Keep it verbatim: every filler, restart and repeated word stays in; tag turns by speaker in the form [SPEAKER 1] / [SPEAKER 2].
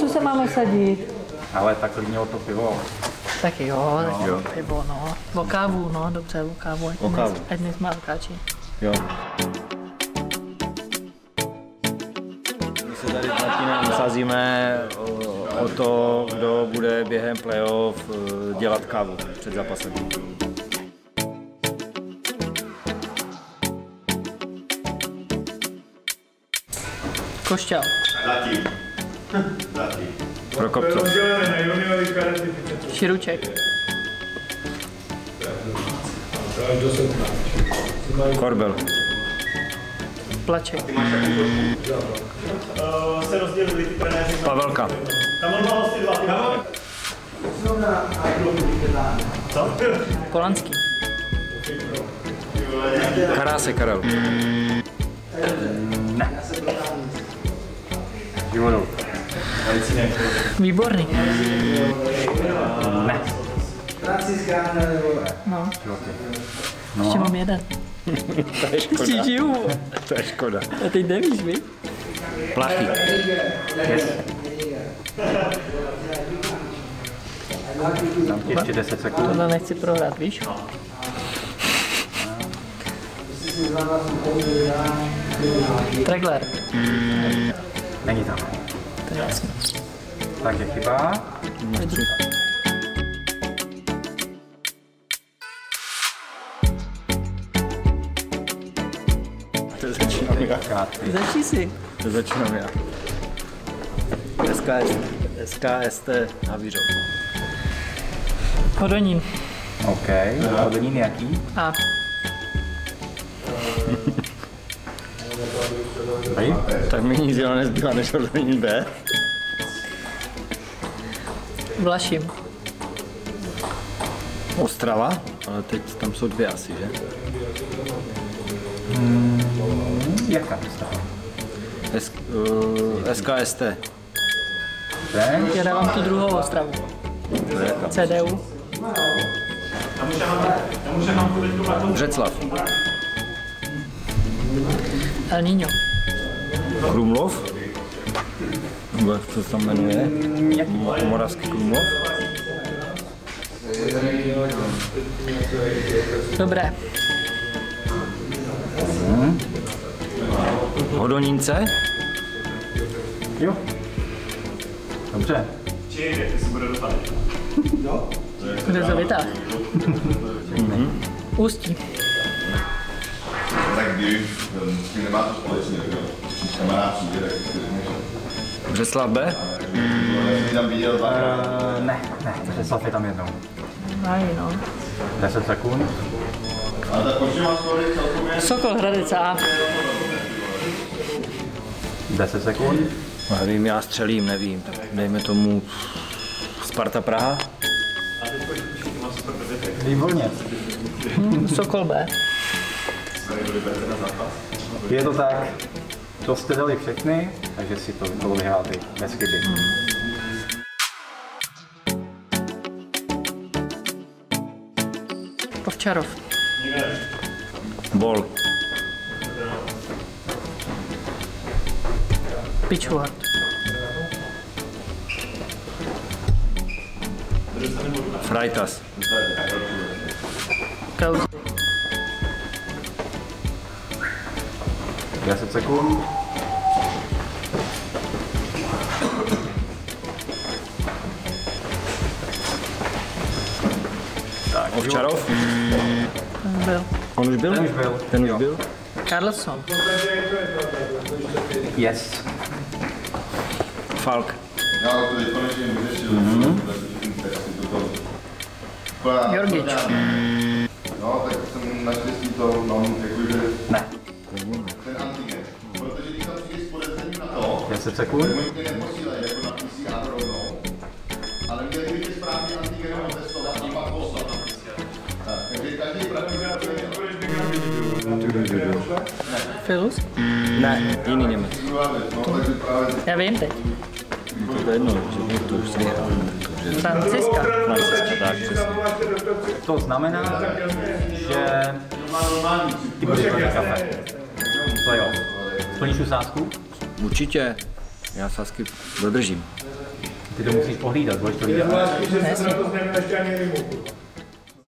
[SPEAKER 1] se máme sadit?
[SPEAKER 2] Ale tak klidně o to pivo.
[SPEAKER 1] Tak jo,
[SPEAKER 2] no.
[SPEAKER 1] tak jo. Pivo, no. O kávu, no, dobře, o kávu. Ať
[SPEAKER 3] o kávu.
[SPEAKER 1] Ať nejsme alkáči.
[SPEAKER 3] Jo. My se tady s Martinem sázíme o, o to, kdo bude během playoff dělat kávu před zápasem.
[SPEAKER 1] Košťal.
[SPEAKER 4] Zatím. Zatím.
[SPEAKER 3] Prokopcov.
[SPEAKER 1] Širuček.
[SPEAKER 3] Korbel.
[SPEAKER 1] Plaček.
[SPEAKER 3] Pavelka.
[SPEAKER 1] Polanský.
[SPEAKER 3] Karásek Karel.
[SPEAKER 2] Živodou.
[SPEAKER 1] Výborný.
[SPEAKER 2] Ne.
[SPEAKER 1] No.
[SPEAKER 2] No.
[SPEAKER 1] Ještě mám jeden.
[SPEAKER 3] To je škoda.
[SPEAKER 1] Ještě žiju.
[SPEAKER 3] To je škoda.
[SPEAKER 1] A teď nevíš, vy?
[SPEAKER 3] Plachý.
[SPEAKER 2] Yes. Dám ti ještě deset sekund.
[SPEAKER 1] Tohle nechci prohrát, víš? Tregler.
[SPEAKER 2] Není tam.
[SPEAKER 1] To je jasný.
[SPEAKER 2] Takže chyba.
[SPEAKER 3] To začínám já.
[SPEAKER 1] Začni si.
[SPEAKER 3] To začínám já. S K S, S K S T Havířov.
[SPEAKER 1] Hodonín.
[SPEAKER 2] OK. Hodonín jaký?
[SPEAKER 1] A.
[SPEAKER 2] Tady?
[SPEAKER 3] Tak mi nic jiného nezbývá než Hodonín B.
[SPEAKER 1] Vlašim.
[SPEAKER 3] Ostrava, ale teď tam jsou dvě asi, že?
[SPEAKER 2] Hmm, jaká dostava?
[SPEAKER 3] S, uh, S K S T.
[SPEAKER 1] Já dávám tu druhou Ostravu. C D U.
[SPEAKER 3] Břeclav.
[SPEAKER 1] El Niño.
[SPEAKER 3] Krumlov. Jak to se tam jmenuje? Moravský Krumlov.
[SPEAKER 1] Dobré.
[SPEAKER 3] Hmm. Hodonínce.
[SPEAKER 2] Jo. Dobře.
[SPEAKER 1] Kde to vytáhl? Ústí.
[SPEAKER 4] Tak kdy, s tím nemá to společně, když kamarád přijde, tak si
[SPEAKER 3] Břeclav B.
[SPEAKER 4] jsi tam viděl dvakrát.
[SPEAKER 2] Uh, ne, ne, Břeclav je tam jednou.
[SPEAKER 1] Aj, no.
[SPEAKER 2] deset sekund.
[SPEAKER 4] Ale tak počím vás kolik celkově?
[SPEAKER 1] Sokol Hradec A.
[SPEAKER 2] deset sekund.
[SPEAKER 3] Nevím, já střelím, nevím. Tak dejme tomu Sparta Praha.
[SPEAKER 2] Výborně.
[SPEAKER 1] Hm, Sokol B.
[SPEAKER 2] Je to tak. To jste dali všechny, takže si to bylo vyhrát bez chyby.
[SPEAKER 1] Ovčarov.
[SPEAKER 3] Bol.
[SPEAKER 1] Pičuhat.
[SPEAKER 3] Freitas.
[SPEAKER 1] Kauzy.
[SPEAKER 2] deset sekund. Tak,
[SPEAKER 3] Ovčarov.
[SPEAKER 1] Byl.
[SPEAKER 3] On už byl?
[SPEAKER 2] Ten už byl.
[SPEAKER 3] Ten už
[SPEAKER 2] Jo.
[SPEAKER 3] byl?
[SPEAKER 1] Carlson.
[SPEAKER 2] Yes.
[SPEAKER 3] Falk.
[SPEAKER 4] Já to teď konečně vyřešil,
[SPEAKER 1] Jorgič.
[SPEAKER 4] No, tak jsem naštěstí to mám jakože
[SPEAKER 2] Ne.
[SPEAKER 4] ten antigen. Protože když tam přijdeš s podezřením na to,
[SPEAKER 2] deset sekund.
[SPEAKER 4] oni tě neposílají jako na P C R rovnou, ale měli by tě správně antigenem otestovat a pak poslat na P C R. Tak, takže každý pravděpodobně
[SPEAKER 1] Filus?
[SPEAKER 3] Ne, jiný Němec.
[SPEAKER 1] Já vím teď.
[SPEAKER 3] To je jedno, že to už si vyhrál.
[SPEAKER 1] Franciska.
[SPEAKER 3] Franciska, tak přesně.
[SPEAKER 2] To znamená, že ty budeš na kafe. To jo. Splníš tu sázku?
[SPEAKER 3] Určitě. Já sázky dodržím.
[SPEAKER 2] Ty to musíš pohlídat, budeš to hlídat.
[SPEAKER 1] Jasně.
[SPEAKER 5] To znamená ještě ani rimu, kurva.